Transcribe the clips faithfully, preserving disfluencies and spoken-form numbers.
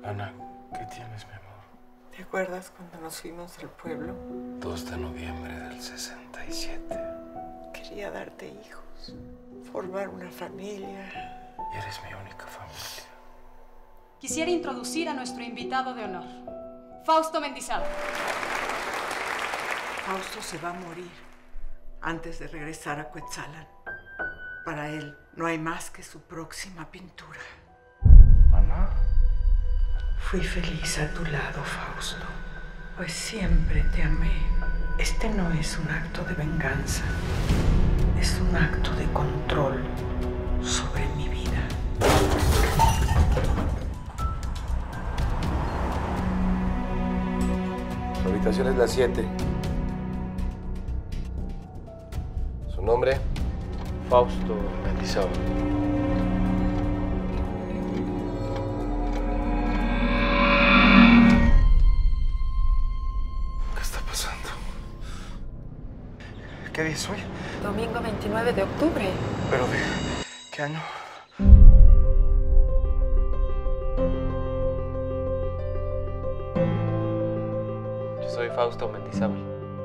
Ana, ¿qué tienes, mi amor? ¿Te acuerdas cuando nos fuimos del pueblo? dos de noviembre del sesenta y siete. Quería darte hijos, formar una familia. Y eres mi única familia. Quisiera introducir a nuestro invitado de honor, Fausto Mendizábal. Fausto se va a morir antes de regresar a Cuetzalan. Para él no hay más que su próxima pintura. Ana. Fui feliz a tu lado, Fausto, pues siempre te amé. Este no es un acto de venganza, es un acto de control sobre mi vida. Su habitación es la siete. Su nombre, Fausto Mendizábal. ¿Qué está pasando? ¿Qué día es hoy? Domingo veintinueve de octubre. ¿Pero de qué año? Yo soy Fausto Mendizábal.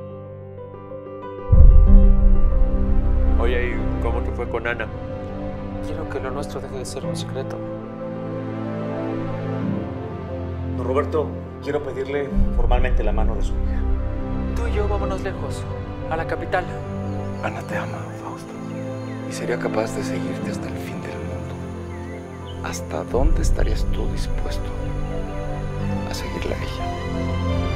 Oye, ¿y cómo te fue con Ana? Quiero que lo nuestro deje de ser un secreto. Don Roberto, quiero pedirle formalmente la mano de su hija. Tú y yo vámonos lejos, a la capital. Ana te ama, Fausto. Y sería capaz de seguirte hasta el fin del mundo. ¿Hasta dónde estarías tú dispuesto a seguirla a ella?